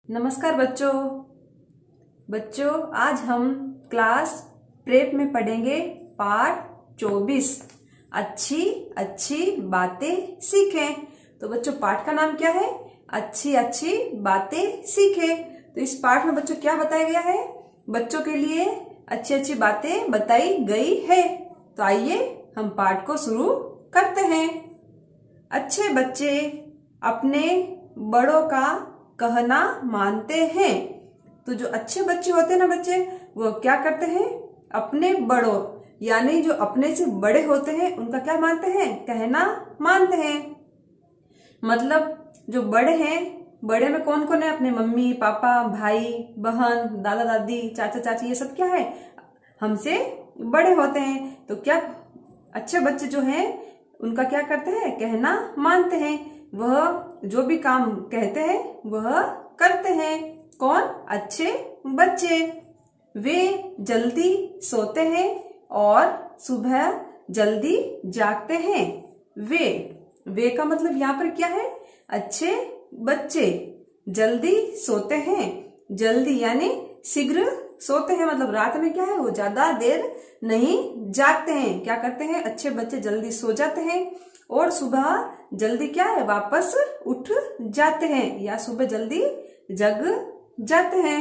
नमस्कार बच्चों। आज हम क्लास प्रेप में पढ़ेंगे पाठ 24 अच्छी अच्छी बातें सीखें। तो बच्चों पाठ का नाम क्या है? अच्छी अच्छी बातें सीखें। तो इस पाठ में बच्चों क्या बताया गया है? बच्चों के लिए अच्छी अच्छी बातें बताई गई है। तो आइए हम पाठ को शुरू करते हैं। अच्छे बच्चे अपने बड़ों का कहना मानते हैं। तो जो अच्छे बच्चे होते हैं ना बच्चे, वो क्या करते हैं? अपने बड़ों यानी जो अपने से बड़े होते हैं उनका क्या मानते हैं? कहना मानते हैं। मतलब जो बड़े हैं, बड़े में कौन कौन है? अपने मम्मी पापा, भाई बहन, दादा दादी, चाचा चाची, ये सब क्या है? हमसे बड़े होते हैं। तो क्या अच्छे बच्चे जो हैं उनका क्या करते हैं? कहना मानते हैं। वह जो भी काम कहते हैं वह करते हैं। कौन? अच्छे बच्चे। वे जल्दी सोते हैं और सुबह जल्दी जागते हैं। वे का मतलब यहाँ पर क्या है? अच्छे बच्चे जल्दी सोते हैं। जल्दी यानी शीघ्र सोते हैं, मतलब रात में क्या है? वो ज्यादा देर नहीं जागते हैं। क्या करते हैं? अच्छे बच्चे जल्दी सो जाते हैं और सुबह जल्दी क्या है? वापस उठ जाते हैं या सुबह जल्दी जग जाते हैं।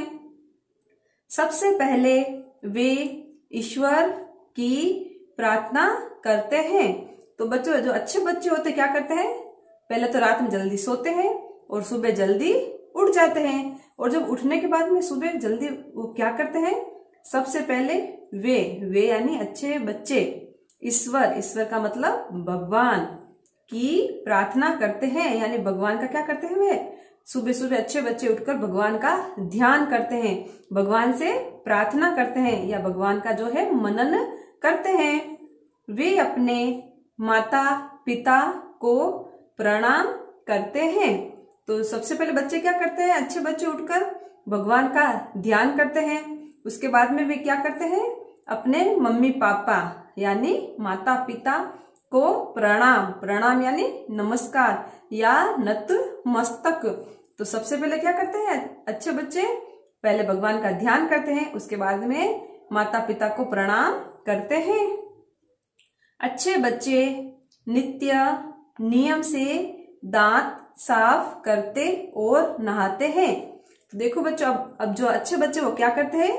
सबसे पहले वे ईश्वर की प्रार्थना करते हैं। तो बच्चों जो अच्छे बच्चे होते क्या करते हैं? पहले तो रात में जल्दी सोते हैं और सुबह जल्दी उठ जाते हैं। और जब उठने के बाद में सुबह जल्दी वो क्या करते हैं? सबसे पहले वे यानी अच्छे बच्चे ईश्वर का मतलब भगवान की प्रार्थना करते हैं। यानी भगवान का क्या करते हैं? वे सुबह सुबह अच्छे बच्चे उठकर भगवान का ध्यान करते हैं, भगवान से प्रार्थना करते हैं या भगवान का जो है मनन करते हैं। वे अपने माता पिता को प्रणाम करते हैं। तो सबसे पहले बच्चे क्या करते हैं? अच्छे बच्चे उठकर भगवान का ध्यान करते हैं। उसके बाद में वे क्या करते हैं? अपने मम्मी पापा यानी माता पिता को प्रणाम यानी नमस्कार या नतमस्तक। तो सबसे पहले क्या करते हैं अच्छे बच्चे? पहले भगवान का ध्यान करते हैं, उसके बाद में माता पिता को प्रणाम करते हैं। अच्छे बच्चे नित्य नियम से दांत साफ करते और नहाते हैं। तो देखो बच्चों, अब जो अच्छे बच्चे वो क्या करते हैं?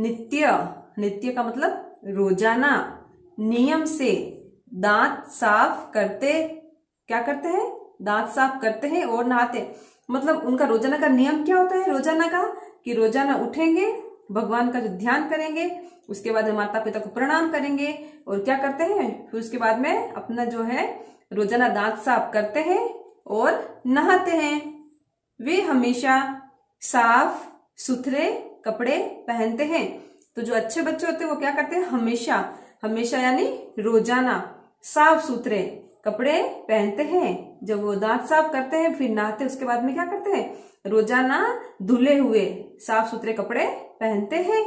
नित्य का मतलब रोजाना, नियम से दांत साफ करते, क्या करते हैं? दांत साफ करते हैं और नहाते। मतलब उनका रोजाना का नियम क्या होता है? रोजाना का कि रोजाना उठेंगे, भगवान का जो ध्यान करेंगे, उसके बाद माता पिता को प्रणाम करेंगे और क्या करते हैं? फिर उसके बाद में अपना जो है रोजाना दांत साफ करते हैं और नहाते हैं। वे हमेशा साफ सुथरे कपड़े पहनते हैं। तो जो अच्छे बच्चे होते हैं वो क्या करते हैं? हमेशा यानी रोजाना साफ सुथरे कपड़े पहनते हैं। जब वो दांत साफ करते हैं फिर नहाते, उसके बाद में क्या करते हैं? रोजाना धुले हुए साफ सुथरे कपड़े पहनते हैं।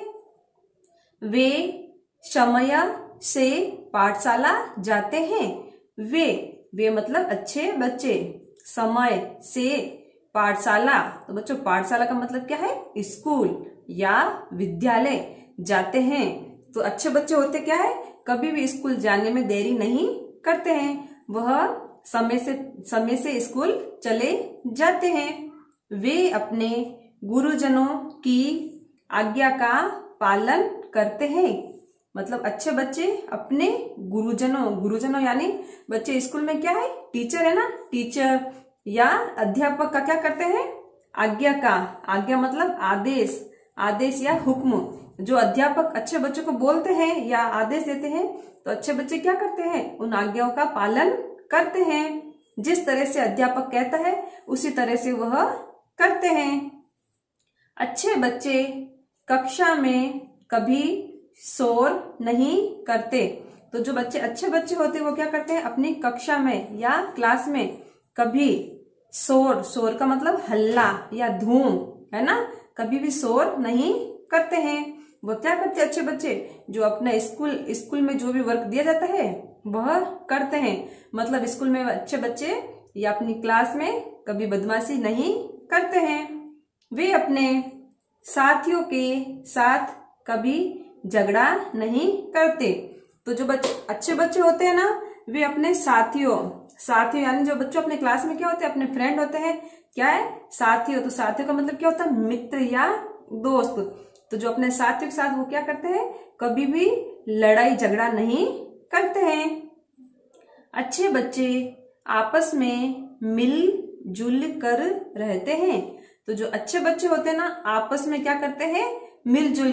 वे समय से पाठशाला जाते हैं। वे मतलब अच्छे बच्चे समय से पाठशाला। तो बच्चों पाठशाला का मतलब क्या है? स्कूल या विद्यालय जाते हैं। तो अच्छे बच्चे होते क्या है? कभी भी स्कूल जाने में देरी नहीं करते हैं। वह समय से स्कूल चले जाते हैं। वे अपने गुरुजनों की आज्ञा का पालन करते हैं। मतलब अच्छे बच्चे अपने गुरुजनों यानी बच्चे स्कूल में क्या है? टीचर है ना, टीचर या अध्यापक का क्या करते हैं? आज्ञा मतलब आदेश या हुक्म। जो अध्यापक अच्छे बच्चों को बोलते हैं या आदेश देते हैं तो अच्छे बच्चे क्या करते हैं? उन आज्ञाओं का पालन करते हैं। जिस तरह से अध्यापक कहता है उसी तरह से वह करते हैं। अच्छे बच्चे कक्षा में कभी शोर नहीं करते। तो जो बच्चे अच्छे बच्चे होते हैं वो क्या करते हैं? अपनी कक्षा में या क्लास में कभी शोर का मतलब हल्ला या धूम है ना, कभी भी शोर नहीं करते हैं। वो क्या करते हैं अच्छे बच्चे? जो अपना स्कूल में जो भी वर्क दिया जाता है वह करते हैं। मतलब स्कूल में अच्छे बच्चे या अपनी क्लास में कभी बदमाशी नहीं करते हैं। वे अपने साथियों के साथ कभी झगड़ा नहीं करते। तो जो अच्छे बच्चे होते हैं ना, वे अपने साथियों यानी जो बच्चों अपने क्लास में क्या होते हैं, अपने फ्रेंड होते हैं। क्या है? साथियों। तो साथियों का मतलब क्या होता है? मित्र या दोस्त। तो जो अपने साथियों के साथ वो क्या करते हैं? कभी भी लड़ाई झगड़ा नहीं करते हैं। अच्छे बच्चे आपस में मिलजुल कर रहते हैं। तो जो अच्छे बच्चे होते हैं ना, आपस में क्या करते हैं? मिलजुल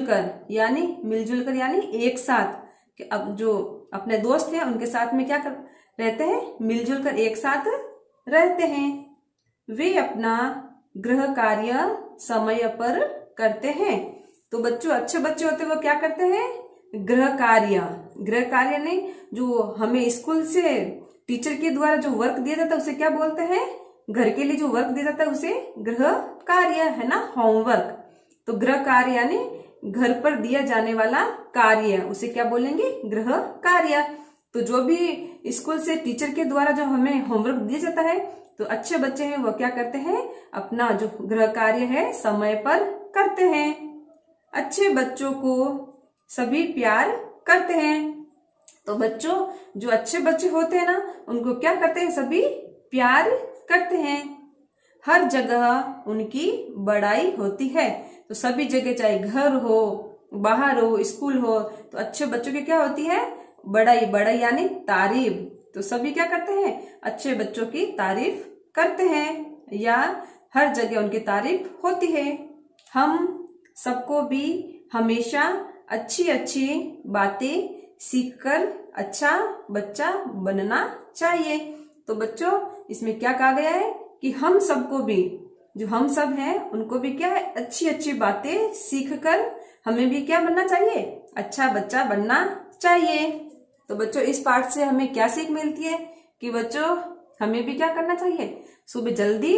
कर यानी एक साथ। कि अब जो अपने दोस्त हैं उनके साथ में क्या रहते हैं? मिलजुल कर एक साथ रहते हैं। वे अपना गृह कार्य समय पर करते हैं। तो बच्चों अच्छे बच्चे होते हैं वो क्या करते हैं? गृह कार्य नहीं, जो हमें स्कूल से टीचर के द्वारा जो वर्क दिया जाता है उसे क्या बोलते हैं? घर के लिए जो वर्क दिया जाता है उसे गृह कार्य, है ना, होमवर्क। तो गृह कार्य यानी घर पर दिया जाने वाला कार्य, उसे क्या बोलेंगे? गृह कार्य। तो जो भी स्कूल से टीचर के द्वारा जो हमें होमवर्क दिया जाता है, तो अच्छे बच्चे हैं वो क्या करते हैं? अपना जो गृह कार्य है समय पर करते हैं। अच्छे बच्चों को सभी प्यार करते हैं। तो बच्चों जो अच्छे बच्चे होते हैं ना, उनको क्या करते हैं? सभी प्यार करते हैं। हर जगह उनकी बड़ाई होती है। तो सभी जगह, चाहे घर हो, बाहर हो, स्कूल हो, तो अच्छे बच्चों की क्या होती है? बड़ाई यानी तारीफ। तो सभी क्या करते हैं? अच्छे बच्चों की तारीफ करते हैं या हर जगह उनकी तारीफ होती है। हम सबको भी हमेशा अच्छी अच्छी बातें सीखकर अच्छा बच्चा बनना चाहिए। तो बच्चों इसमें क्या कहा गया है कि हम सबको भी, जो हम सब हैं उनको भी क्या है? अच्छी अच्छी बातें सीखकर हमें भी क्या बनना चाहिए? अच्छा बच्चा बनना चाहिए। तो बच्चों इस पाठ से हमें क्या सीख मिलती है कि बच्चों हमें भी क्या करना चाहिए? सुबह जल्दी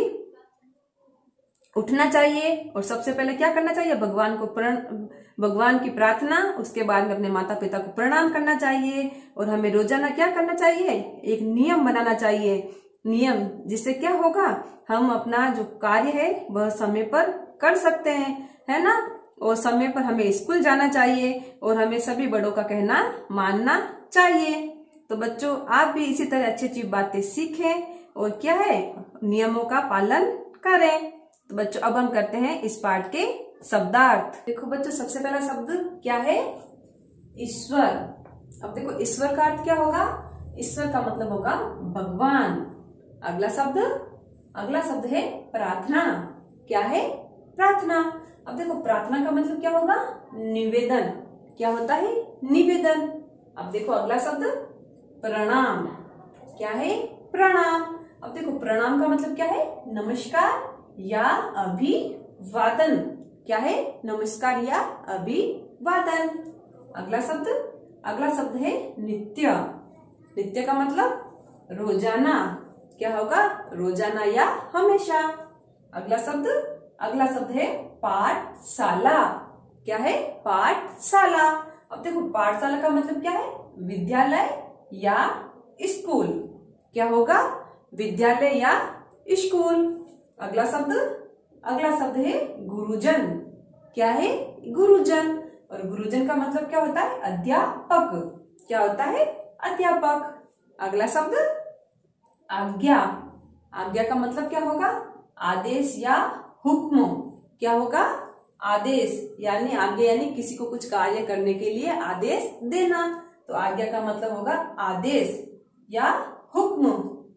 उठना चाहिए और सबसे पहले क्या करना चाहिए? भगवान की प्रार्थना, उसके बाद में अपने माता पिता को प्रणाम करना चाहिए। और हमें रोजाना क्या करना चाहिए? एक नियम बनाना चाहिए। नियम जिससे क्या होगा? हम अपना जो कार्य है वह समय पर कर सकते हैं, है ना। और समय पर हमें स्कूल जाना चाहिए और हमें सभी बड़ों का कहना मानना चाहिए। तो बच्चों आप भी इसी तरह अच्छी अच्छी बातें सीखें और क्या है? नियमों का पालन करें। तो बच्चों अब हम करते हैं इस पाठ के शब्दार्थ। देखो बच्चों सबसे पहला शब्द क्या है? ईश्वर। अब देखो ईश्वर का अर्थ क्या होगा? ईश्वर का मतलब होगा भगवान। अगला शब्द है प्रार्थना। क्या है? प्रार्थना। अब देखो प्रार्थना का मतलब क्या होगा? निवेदन। क्या होता है? निवेदन। अब देखो अगला शब्द प्रणाम। क्या है? प्रणाम। अब देखो प्रणाम का मतलब क्या है? नमस्कार या अभिवादन। क्या है? नमस्कार या अभिवादन। अगला शब्द है नित्य। नित्य का मतलब रोजाना। क्या होगा? रोजाना या हमेशा। अगला शब्द है पाठशाला। क्या है? पाठशाला। अब देखो पाठशाला का मतलब क्या है? विद्यालय या स्कूल। क्या होगा? विद्यालय या स्कूल। अगला शब्द है गुरुजन। क्या है? गुरुजन। और गुरुजन का मतलब क्या होता है? अध्यापक। क्या होता है? अध्यापक। अगला शब्द आज्ञा। आज्ञा का मतलब क्या होगा? आदेश या हुक्म। क्या होगा? आदेश यानी आज्ञा यानी किसी को कुछ कार्य करने के लिए आदेश देना। तो आज्ञा का मतलब होगा आदेश या हुक्म।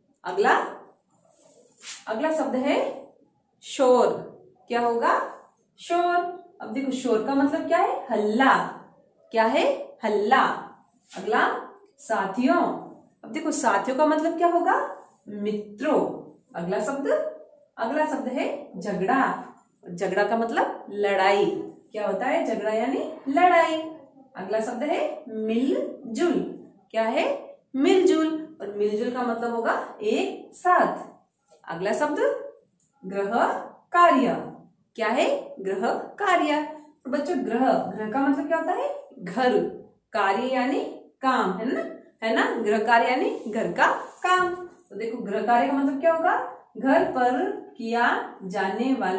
अगला शब्द है शोर। क्या होगा? शोर। अब देखो शोर का मतलब क्या है? हल्ला। क्या है? हल्ला। अगला साथियों। अब देखो साथियों का मतलब क्या होगा? मित्रों। अगला शब्द है झगड़ा। झगड़ा का मतलब लड़ाई। क्या होता है? झगड़ा यानी लड़ाई। अगला शब्द है मिलजुल। क्या है? मिलजुल। और मिलजुल का मतलब होगा एक साथ। अगला शब्द गृह कार्य। क्या है? गृह कार्य। तो बच्चों ग्रह का मतलब क्या होता है? घर। कार्य यानी काम, है ना। गृह कार्य यानी घर का काम। तो देखो गृह कार्य का मतलब क्या होगा? घर पर किया जाने वाला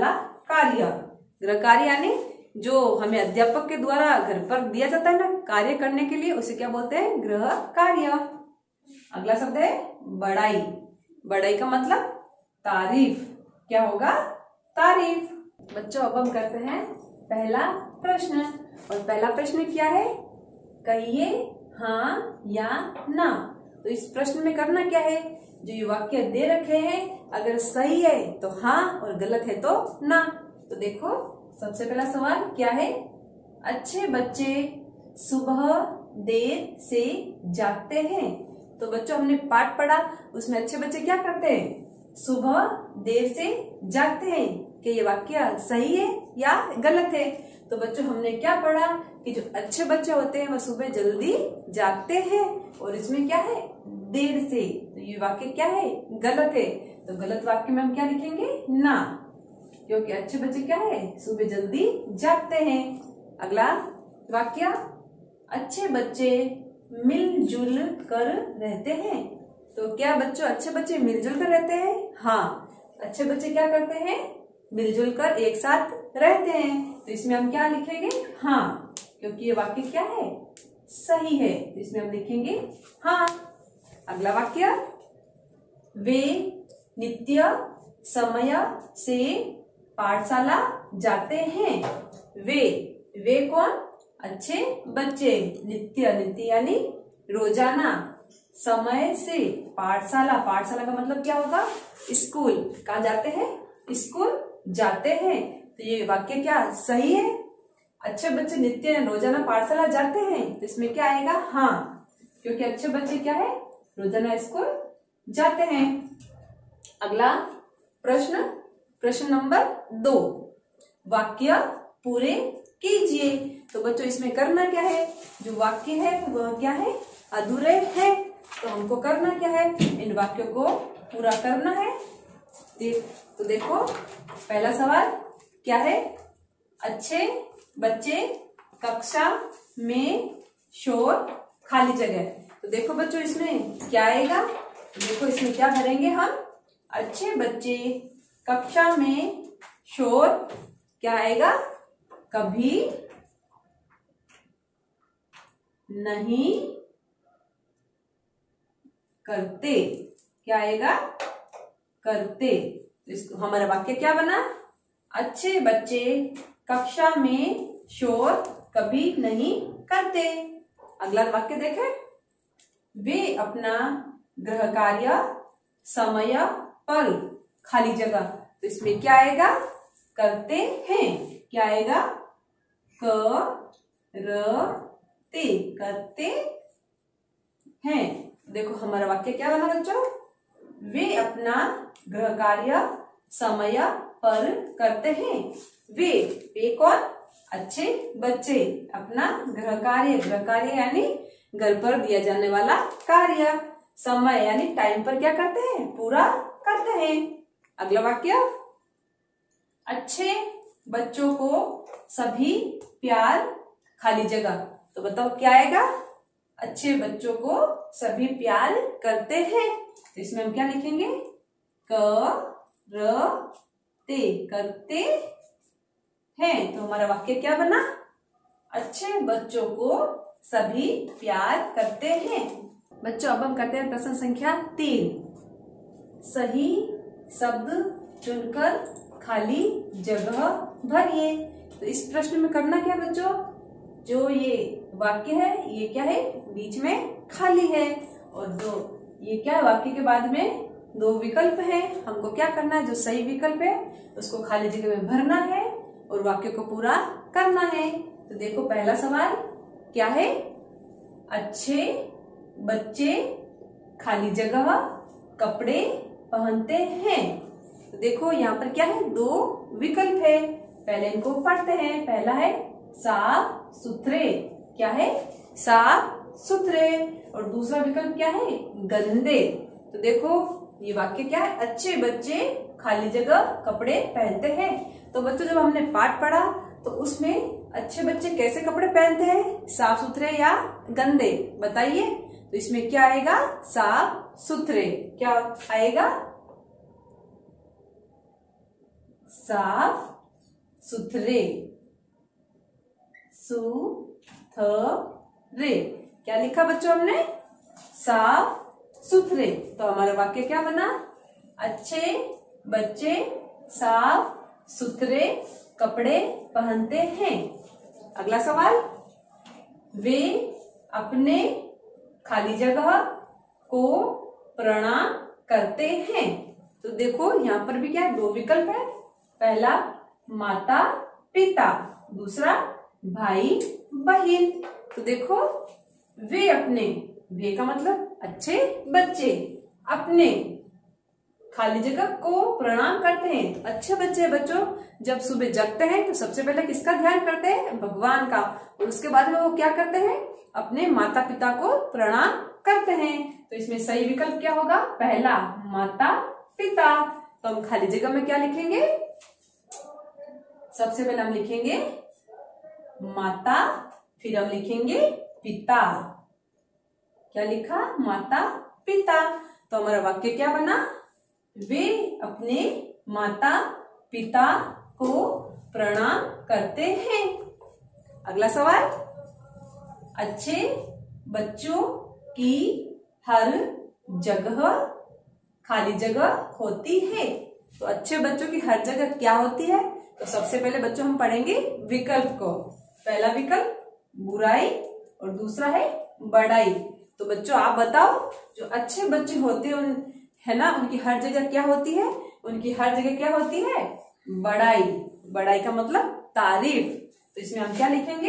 कार्य। गृह कार्य यानी जो हमें अध्यापक के द्वारा घर पर दिया जाता है ना कार्य करने के लिए, उसे क्या बोलते हैं? गृह कार्य। अगला शब्द है बड़ाई। बड़ाई का मतलब तारीफ। क्या होगा? तारीफ। बच्चों अब हम करते हैं पहला प्रश्न। और पहला प्रश्न क्या है? कहिए हाँ या ना। तो इस प्रश्न में करना क्या है? जो ये वाक्य दे रखे हैं अगर सही है तो हाँ और गलत है तो ना। तो देखो सबसे पहला सवाल क्या है? अच्छे बच्चे सुबह देर से जागते हैं। तो बच्चों हमने पाठ पढ़ा, उसमें अच्छे बच्चे क्या करते हैं? सुबह देर से जागते हैं। कि ये वाक्य सही है या गलत है? तो बच्चों हमने क्या पढ़ा कि जो अच्छे बच्चे होते हैं वह सुबह जल्दी जागते हैं। और इसमें क्या है? देर से। तो ये वाक्य क्या है? गलत है। तो गलत वाक्य में हम क्या लिखेंगे? ना, क्योंकि अच्छे बच्चे क्या है? सुबह जल्दी जागते हैं। अगला वाक्य, अच्छे बच्चे मिलजुल कर रहते हैं। तो क्या बच्चों अच्छे बच्चे मिलजुल कर रहते हैं? हाँ, अच्छे बच्चे क्या करते हैं? मिलजुल कर एक साथ रहते हैं। तो इसमें हम क्या लिखेंगे? हाँ, क्योंकि ये वाक्य क्या है? सही है। तो इसमें हम लिखेंगे हाँ। अगला वाक्य, वे नित्य समय से पाठशाला जाते हैं। वे कौन? अच्छे बच्चे। नित्य, नित्य यानी रोजाना, समय से पाठशाला, पाठशाला का मतलब क्या होगा? स्कूल। कहाँ जाते हैं? स्कूल जाते हैं। तो ये वाक्य क्या सही है? अच्छे बच्चे नित्य रोजाना पाठशाला जाते हैं। तो इसमें क्या आएगा? हाँ, क्योंकि अच्छे बच्चे क्या है? रोजाना स्कूल जाते हैं। अगला प्रश्न, प्रश्न नंबर 2, वाक्य पूरे कीजिए। तो बच्चों इसमें करना क्या है? जो वाक्य है वह क्या है? अधूरे हैं। तो हमको करना क्या है? इन वाक्यों को पूरा करना है। तो देखो पहला सवाल क्या है? अच्छे बच्चे कक्षा में शोर खाली जगह। तो देखो बच्चों इसमें क्या आएगा? देखो इसमें क्या भरेंगे हम? अच्छे बच्चे कक्षा में शोर क्या आएगा? कभी नहीं करते। क्या आएगा? करते। तो इसको हमारा वाक्य क्या बना? अच्छे बच्चे कक्षा में शोर कभी नहीं करते। अगला वाक्य देखें, वे अपना गृह कार्य समय पर खाली जगह। तो इसमें क्या आएगा? करते हैं। क्या आएगा? करते, करते हैं। देखो हमारा वाक्य क्या बना बच्चों? वे अपना गृह कार्य समय पर करते हैं। वे कौन? अच्छे बच्चे अपना गृह कार्य यानी घर पर दिया जाने वाला कार्य, समय यानी टाइम पर क्या करते हैं? पूरा करते हैं। अगला वाक्य, अच्छे बच्चों को सभी प्यार खाली जगह। तो बताओ क्या आएगा? अच्छे बच्चों को सभी प्यार करते हैं। तो इसमें हम क्या लिखेंगे? करते हैं। तो हमारा वाक्य क्या बना? अच्छे बच्चों को सभी प्यार करते हैं। बच्चों अब हम करते हैं प्रश्न संख्या 3, सही शब्द चुनकर खाली जगह भरिए। तो इस प्रश्न में करना क्या बच्चों? जो ये वाक्य है ये क्या है? बीच में खाली है। और जो ये क्या वाक्य के बाद में 2 विकल्प है, हमको क्या करना है? जो सही विकल्प है उसको खाली जगह में भरना है और वाक्य को पूरा करना है। तो देखो पहला सवाल क्या है? अच्छे बच्चे खाली जगह कपड़े पहनते हैं। तो देखो यहाँ पर क्या है? 2 विकल्प है। पहले इनको पढ़ते हैं। पहला है साफ सुथरे। क्या है? साफ सुथरे। और दूसरा विकल्प क्या है? गंदे। तो देखो ये वाक्य क्या है? अच्छे बच्चे खाली जगह कपड़े पहनते हैं। तो बच्चों जब हमने पाठ पढ़ा तो उसमें अच्छे बच्चे कैसे कपड़े पहनते हैं? साफ सुथरे या गंदे? बताइए। तो इसमें क्या आएगा? साफ सुथरे। क्या आएगा? साफ सुथरे, सुथरे। क्या लिखा बच्चों हमने? साफ सुथरे। तो हमारा वाक्य क्या बना? अच्छे बच्चे साफ सुथरे कपड़े पहनते हैं। अगला सवाल, वे अपने खाली जगह को प्रणाम करते हैं। तो देखो यहाँ पर भी क्या है? दो विकल्प है। पहला माता पिता, दूसरा भाई बहन। तो देखो वे अपने, वे का मतलब अच्छे बच्चे, अपने खाली जगह को प्रणाम करते हैं। तो अच्छे बच्चे बच्चों जब सुबह जगते हैं तो सबसे पहले किसका ध्यान करते हैं? भगवान का। और उसके बाद में वो क्या करते हैं? अपने माता पिता को प्रणाम करते हैं। तो इसमें सही विकल्प क्या होगा? पहला माता पिता। तो हम खाली जगह में क्या लिखेंगे? सबसे पहले हम लिखेंगे माता, फिर हम लिखेंगे पिता। क्या लिखा? माता पिता। तो हमारा वाक्य क्या बना? वे अपने माता पिता को प्रणाम करते हैं। अगला सवाल, अच्छे बच्चों की हर जगह खाली जगह होती है। तो अच्छे बच्चों की हर जगह क्या होती है? तो सबसे पहले बच्चों हम पढ़ेंगे विकल्प को। पहला विकल्प बुराई और दूसरा है बड़ाई। तो बच्चों आप बताओ, जो अच्छे बच्चे होते हैं है ना, उनकी हर जगह क्या होती है? उनकी हर जगह क्या होती है? बड़ाई। बड़ाई का मतलब तारीफ। तो इसमें हम क्या लिखेंगे?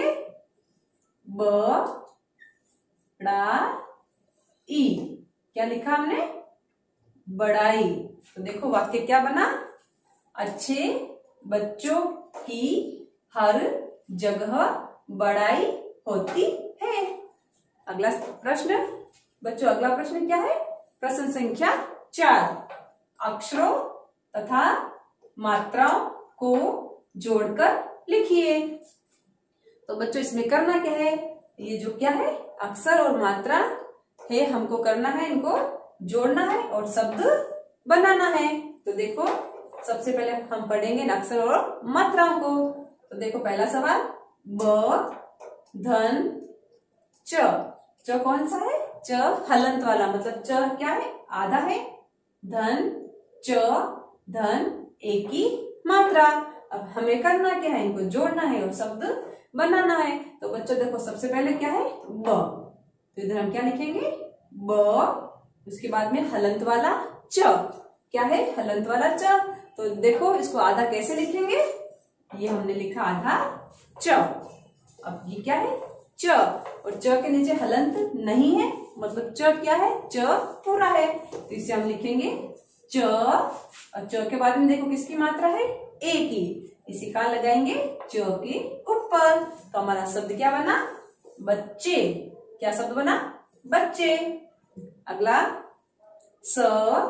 बड़ाई। क्या लिखा हमने? बड़ाई। तो देखो वाक्य क्या बना? अच्छे बच्चों की हर जगह बड़ाई होती है। अगला प्रश्न बच्चों, अगला प्रश्न क्या है? प्रश्न संख्या 4, अक्षरों तथा मात्राओं को जोड़कर लिखिए। तो बच्चों इसमें करना क्या है? ये जो क्या है? अक्षर और मात्रा है, हमको करना है, इनको जोड़ना है और शब्द बनाना है। तो देखो सबसे पहले हम पढ़ेंगे अक्षर और मात्राओं को। तो देखो पहला सवाल, ब धन च। च कौन सा है? च हलंत वाला, मतलब च क्या है? आधा है। धन च, धन एक ही मात्रा। अब हमें करना क्या है? इनको जोड़ना है और शब्द बनाना है। तो बच्चों देखो सबसे पहले क्या है? ब। तो इधर हम क्या लिखेंगे? ब। उसके बाद में हलंत वाला च। क्या है? हलंत वाला च। तो देखो इसको आधा कैसे लिखेंगे? ये हमने लिखा आधा च। अब ये क्या है? च। और च के नीचे हलंत नहीं है, मतलब च क्या है? च पूरा है। तो इसे हम लिखेंगे च। और च के बाद में देखो किसकी मात्रा है? ए की। इसी का लगाएंगे च के ऊपर। तो हमारा शब्द क्या बना? बच्चे। क्या शब्द बना? बच्चे। अगला, स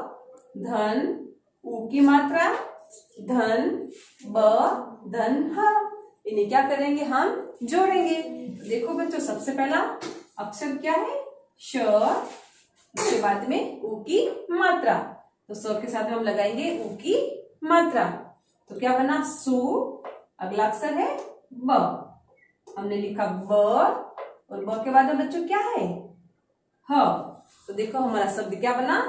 धन उ की मात्रा, धन ब धन ह। इन्हें क्या करेंगे? हम जोड़ेंगे। देखो बच्चों सबसे पहला अक्षर क्या है? श। उसके बाद में उ की मात्रा। तो स के साथ में हम लगाएंगे उ की मात्रा। तो क्या बना? सु। अगला अक्षर है ब। हमने लिखा ब और ब के बाद में बच्चों क्या है? ह। तो देखो हमारा शब्द क्या बना?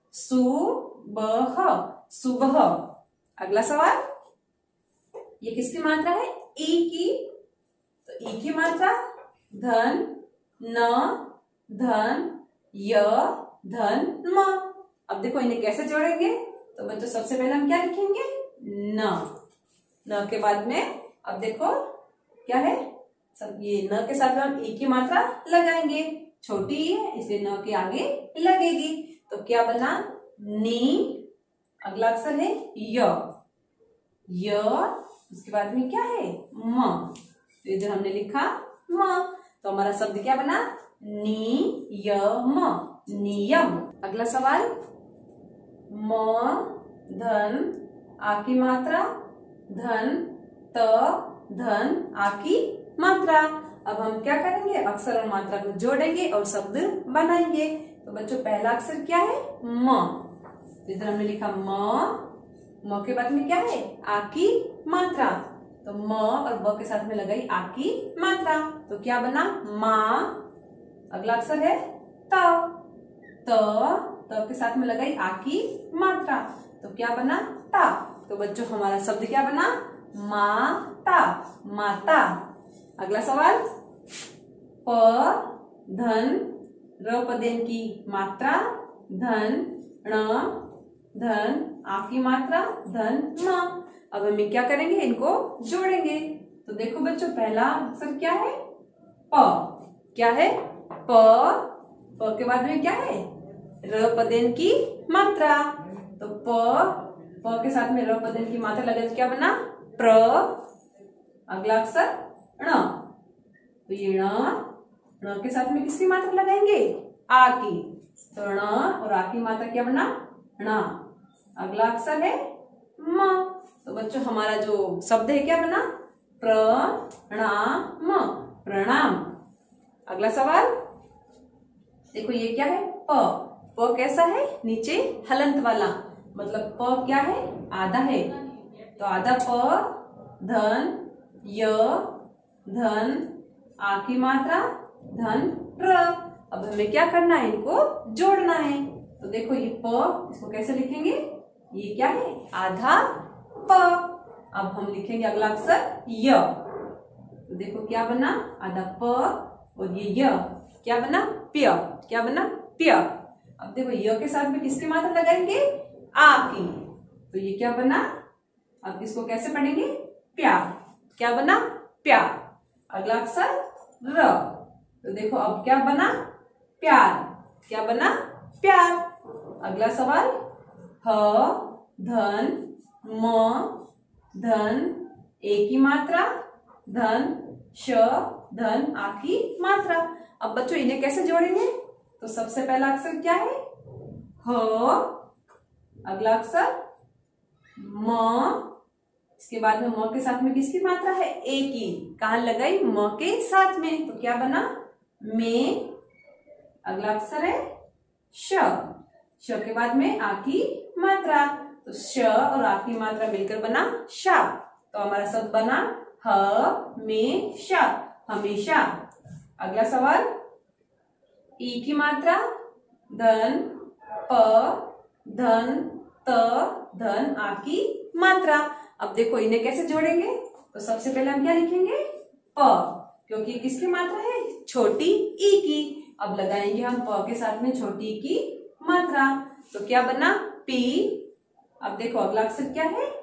सुबह। सुबह। अगला सवाल, ये किसकी मात्रा है? ई की। तो ई की मात्रा, धन न, धन य, धन म। अब देखो इन्हें कैसे जोड़ेंगे? तो बच्चों सबसे पहले हम क्या लिखेंगे? न। न के बाद में अब देखो क्या है? सब ये न के साथ में हम ई की मात्रा लगाएंगे। छोटी ई है इसलिए न के आगे लगेगी। तो क्या बना? नी। अगला अक्षर है य। य। उसके बाद में क्या है? म। तो इधर हमने लिखा म। तो हमारा शब्द क्या बना? नियम। नियम। अगला सवाल, म धन आ की मात्रा, धन त धन आ की मात्रा। अब हम क्या करेंगे? अक्षर और मात्रा को जोड़ेंगे और शब्द बनाएंगे। तो बच्चों पहला अक्षर क्या है? म। इधर हमने लिखा म। म के बाद में क्या है? आ की मात्रा। तो म और ब के साथ में लगाई आ की मात्रा, तो क्या बना माँ। अगला अक्षर है त। त के साथ में लगाई आ की मात्रा, तो क्या बना ता। तो बच्चों हमारा शब्द क्या बना माता, माता। अगला सवाल, प धन र पदेन की मात्रा धन ण धन आ की मात्रा धन म। अब हम क्या करेंगे, इनको जोड़ेंगे। तो देखो बच्चों पहला अक्षर क्या है प, क्या है प के बाद में क्या है र पदेन की मात्रा, तो प के साथ में र पदेन की मात्रा लगे तो क्या बना प्र। अगला अक्षर ण, तो ये ण के साथ में किसकी मात्रा लगाएंगे आ की, तो ण और आ की मात्रा क्या बना ण। अगला अक्षर है म, तो बच्चों हमारा जो शब्द है क्या बना प्रणाम, प्रणाम। अगला सवाल देखो ये क्या है प कैसा है नीचे हलंत वाला, मतलब प क्या है आधा है, तो आधा प धन य धन आ की मात्रा धन र। अब हमें क्या करना है, इनको जोड़ना है। तो देखो ये प, इसको कैसे लिखेंगे, ये क्या है आधा प। अब हम लिखेंगे अगला अक्षर य, तो देखो क्या बना आधा प और ये य क्या बना प्य, क्या बना प्य। अब देखो य के साथ में किसकी मात्रा लगाएंगे आ की, तो ये क्या बना, अब इसको कैसे पढ़ेंगे प्या, क्या बना प्या। अगला अक्षर र, तो देखो अब क्या बना प्यार, क्या बना प्यार। अगला सवाल ह धन म धन ए की मात्रा धन श धन आ की मात्रा। अब बच्चों इन्हें कैसे जोड़ेंगे, तो सबसे पहला अक्षर क्या है ह, अगला अक्षर म, इसके बाद में म के साथ में किसकी मात्रा है ए की, कहाँ लगाई म के साथ में, तो क्या बना में। अगला अक्षर है श, श के बाद में आ की मात्रा, तो श और आ की मात्रा मिलकर बना शा, तो हमारा शब्द बना हमेशा, हमेशा। अगला सवाल ई की मात्रा धन प धन त धन आ की मात्रा। अब देखो इन्हें कैसे जोड़ेंगे, तो सबसे पहले हम क्या लिखेंगे प, क्योंकि किसकी मात्रा है छोटी ई की। अब लगाएंगे हम प के साथ में छोटी ई की मात्रा, तो क्या बना पी। अब देखो अगला अक्षर क्या है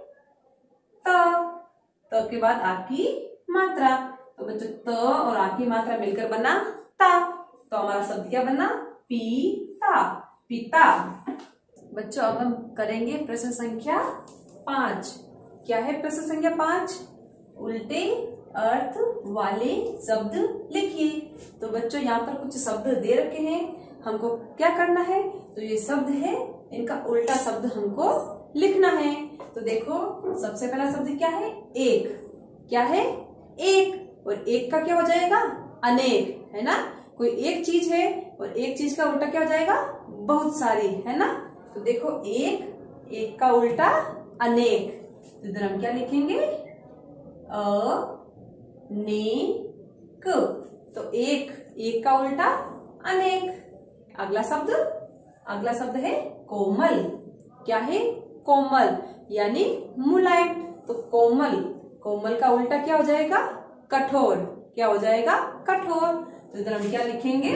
त के बाद आ की मात्रा, तो बच्चों त और आ की मात्रा मिलकर बना ता, तो हमारा शब्द क्या बना पिता, पिता। बच्चों अब हम करेंगे प्रश्न संख्या 5। क्या है प्रश्न संख्या 5, उल्टे अर्थ वाले शब्द लिखिए। तो बच्चों यहाँ पर कुछ शब्द दे रखे हैं, हमको क्या करना है, तो ये शब्द है इनका उल्टा शब्द हमको लिखना है। तो देखो सबसे पहला शब्द क्या है एक, क्या है एक, और एक का क्या हो जाएगा अनेक, है ना। कोई एक चीज है और एक चीज का उल्टा क्या हो जाएगा बहुत सारी, है ना। तो देखो एक, एक का उल्टा अनेक, तो इधर हम क्या लिखेंगे अनेक, तो एक, एक का उल्टा अनेक। अगला शब्द है कोमल, क्या है कोमल यानी मुलायम, तो कोमल, कोमल का उल्टा क्या हो जाएगा कठोर, क्या हो जाएगा कठोर। तो इधर हम क्या लिखेंगे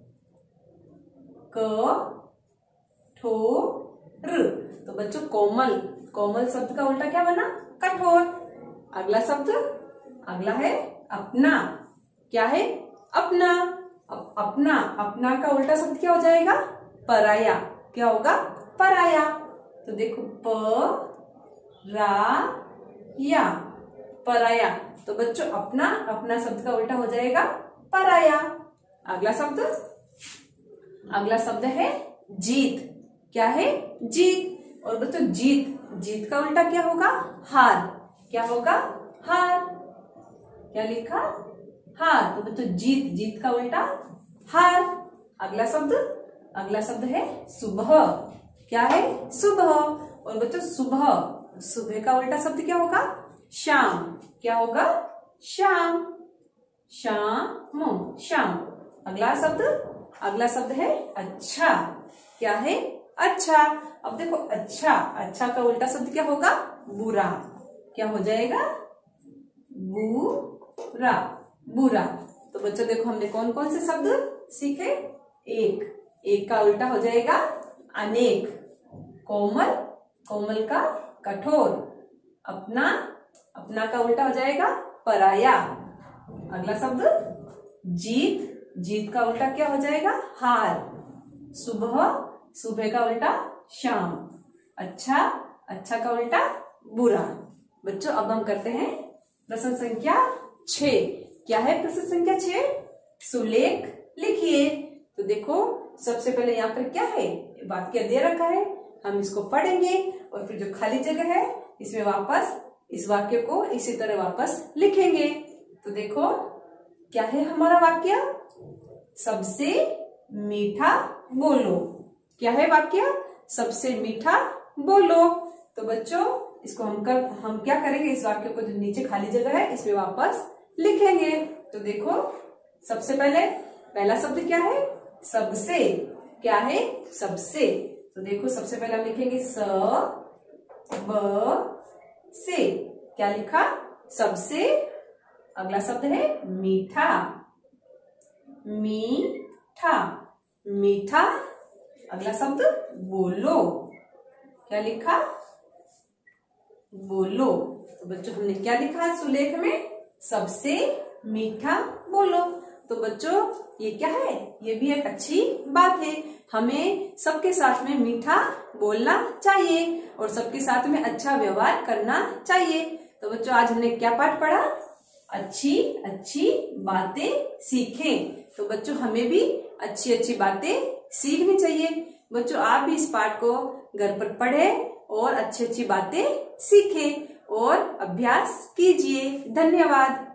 कठोर। तो बच्चों कोमल, कोमल शब्द का उल्टा क्या बना कठोर। अगला शब्द, अगला है अपना, क्या है अपना। अब अपना, अपना का उल्टा शब्द क्या हो जाएगा पराया, क्या होगा पराया। तो देखो पराया, पराया। तो बच्चों अपना, अपना शब्द का उल्टा हो जाएगा पराया। अगला शब्द है जीत, क्या है जीत। और बच्चों जीत, जीत का उल्टा क्या होगा हार, क्या होगा हार, क्या लिखा हार। तो बच्चों जीत, जीत का उल्टा हार। अगला शब्द है सुबह, क्या है सुबह। और बच्चों सुबह, सुबह का उल्टा शब्द क्या होगा शाम। क्या होगा? शाम। शाम, शाम। अगला शब्द है अच्छा। क्या है? अच्छा। अब देखो अच्छा, अच्छा का उल्टा शब्द क्या होगा? बुरा। क्या हो जाएगा? बुरा, बुरा। तो बच्चों देखो हमने कौन कौन से शब्द सीखे? एक का उल्टा हो जाएगा अनेक। कोमल, कोमल का कठोर। अपना का उल्टा हो जाएगा पराया। अगला शब्द जीत, जीत का उल्टा क्या हो जाएगा? हार। सुबह का उल्टा शाम। अच्छा, अच्छा का उल्टा बुरा। बच्चों अब हम करते हैं प्रश्न संख्या 6। क्या है प्रश्न संख्या 6? सुलेख लिखिए। तो देखो सबसे पहले यहाँ पर क्या है? वाक्य दे रखा है, हम इसको पढ़ेंगे और फिर जो खाली जगह है इसमें वापस इस वाक्य को इसी तरह वापस लिखेंगे। तो देखो क्या है हमारा वाक्य? सबसे मीठा बोलो। क्या है वाक्य? सबसे मीठा बोलो। तो बच्चों इसको हम क्या करेंगे? इस वाक्य को जो नीचे खाली जगह है इसमें वापस लिखेंगे। तो देखो सबसे पहले पहला शब्द क्या है? सबसे। क्या है? सबसे। तो देखो सबसे पहले हम लिखेंगे से। क्या लिखा? सबसे। अगला शब्द है मीठा। मीठा, मीठा। अगला शब्द बोलो। क्या लिखा? बोलो। तो बच्चों हमने क्या लिखा सुलेख में? सबसे मीठा बोलो। तो बच्चों ये क्या है? ये भी एक अच्छी बात है। हमें सबके साथ में मीठा बोलना चाहिए और सबके साथ में अच्छा व्यवहार करना चाहिए। तो बच्चों आज हमने क्या पाठ पढ़ा? अच्छी अच्छी बातें सीखें। तो बच्चों हमें भी अच्छी अच्छी बातें सीखनी चाहिए। बच्चों आप भी इस पाठ को घर पर पढ़ें और अच्छी अच्छी बातें सीखें और अभ्यास कीजिए। धन्यवाद।